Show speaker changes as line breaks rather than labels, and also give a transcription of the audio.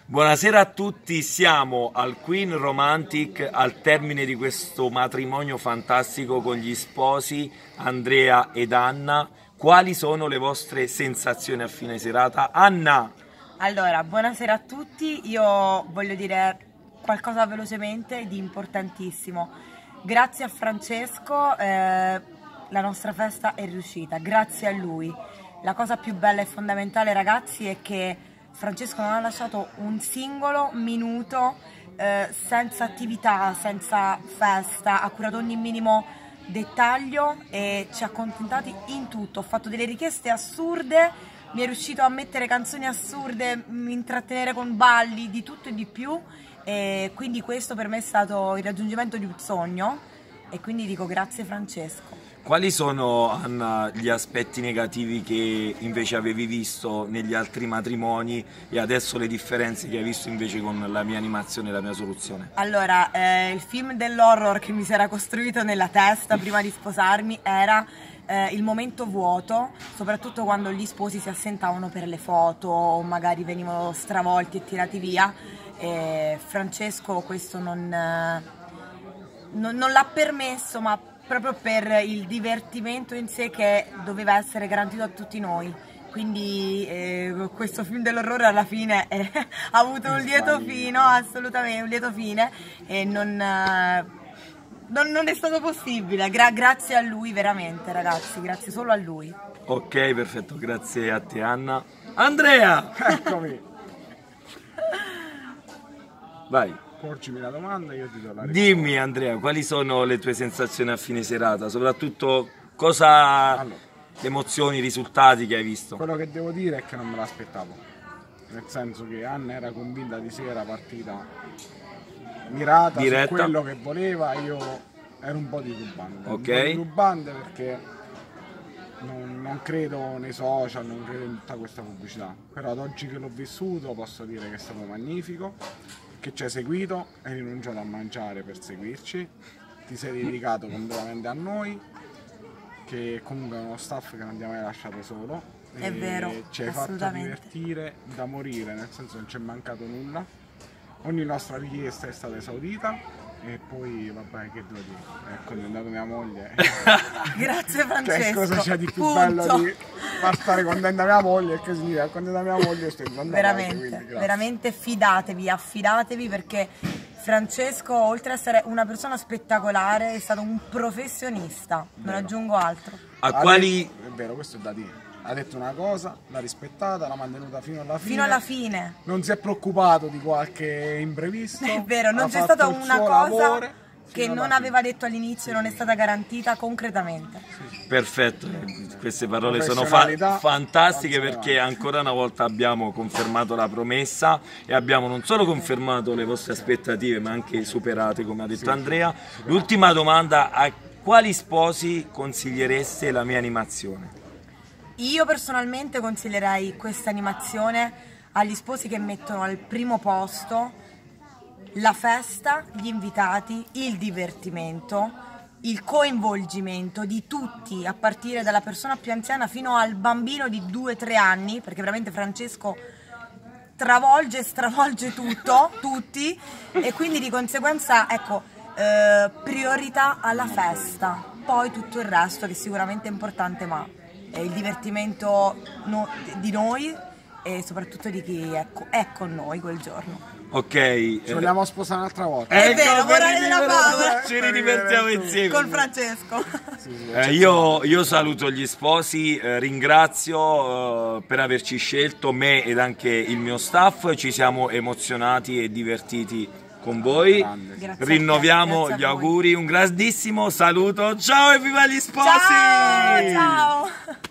Buonasera a tutti, siamo al Queen Romantic al termine di questo matrimonio fantastico con gli sposi Andrea ed Anna. Quali sono le vostre sensazioni a fine serata? Anna!
Allora, buonasera a tutti, io voglio dire qualcosa velocemente di importantissimo. Grazie a Francesco la nostra festa è riuscita, grazie a lui. La cosa più bella e fondamentale, ragazzi, è che Francesco non ha lasciato un singolo minuto senza attività, senza festa, ha curato ogni minimo dettaglio e ci ha accontentati in tutto. Ho fatto delle richieste assurde, mi è riuscito a mettere canzoni assurde, intrattenere con balli, di tutto e di più, e quindi questo per me è stato il raggiungimento di un sogno e quindi dico grazie Francesco.
Quali sono, Anna, gli aspetti negativi che invece avevi visto negli altri matrimoni e adesso le differenze che hai visto invece con la mia animazione e la mia soluzione?
Allora, il film dell'horror che mi si era costruito nella testa prima di sposarmi era il momento vuoto, soprattutto quando gli sposi si assentavano per le foto o magari venivano stravolti e tirati via. Francesco questo non l'ha permesso, ma proprio per il divertimento in sé che doveva essere garantito a tutti noi. Quindi questo film dell'orrore alla fine ha avuto un lieto fine, assolutamente un lieto fine, e non è stato possibile, grazie a lui veramente ragazzi, grazie solo a lui.
Ok, perfetto, grazie a te Anna. Andrea!
Eccomi.
Vai.
Porcimi la domanda e io ti do la risposta.
Dimmi Andrea, quali sono le tue sensazioni a fine serata? Soprattutto cosa,
Allora,
emozioni, risultati che hai visto?
quello che devo dire è che non me l'aspettavo. Nel senso che Anna era convinta di sé, era partita mirata
Diretta.
su quello che voleva, io ero un po' titubante.
Ok.
Un po' titubante perché non credo nei social, non credo in tutta questa pubblicità. Però ad oggi che l'ho vissuto posso dire che è stato magnifico, che ci hai seguito, hai rinunciato a mangiare per seguirci, ti sei dedicato completamente a noi, che comunque è uno staff che non ti ha mai lasciato solo.
È vero,
ci hai fatto
assolutamente.
divertire da morire, nel senso non ci è mancato nulla, ogni nostra richiesta è stata esaudita e poi vabbè, che devo dire, è accontentato mia moglie.
Grazie Francesco.
Che cosa c'è di più
Punto.
bello di far stare contenta mia moglie, che significa accontenta mia moglie, sto
Veramente, veramente fidatevi, affidatevi, perché Francesco, oltre ad essere una persona spettacolare, è stato un professionista, non aggiungo altro.
A quali...
È vero, questo è da dire. Ha detto una cosa, l'ha rispettata, l'ha mantenuta fino alla fine.
Fino alla fine.
Non si è preoccupato di qualche imprevisto.
È vero, non
ha
c'è
fatto
stata
il
una
suo
cosa
lavoro
che
fino
non
alla
aveva detto all'inizio e non è stata garantita concretamente.
Perfetto, queste parole sono
Professionalità,
fantastiche
alza
perché
avanti.
ancora una volta abbiamo confermato la promessa e abbiamo non solo confermato le vostre aspettative ma anche superate, come ha detto Andrea. L'ultima domanda: a quali sposi consigliereste la mia animazione?
Io personalmente consiglierei questa animazione agli sposi che mettono al primo posto la festa, gli invitati, il divertimento, il coinvolgimento di tutti, a partire dalla persona più anziana fino al bambino di 2-3 anni, perché veramente Francesco travolge e stravolge tutto, tutti, e quindi di conseguenza, ecco, priorità alla festa, poi tutto il resto che sicuramente è importante, ma è il divertimento di noi e soprattutto di chi è con noi quel giorno.
Ok,
Ci vogliamo sposare un'altra volta.
È vero, vorrei della favola
ci ridivertiamo insieme.
con Francesco.
Io saluto gli sposi, ringrazio per averci scelto, me ed anche il mio staff, ci siamo emozionati e divertiti con voi.
Grande.
Rinnoviamo
Grazie a
gli
voi.
auguri, un grandissimo saluto, ciao e viva gli sposi!
Ciao, ciao.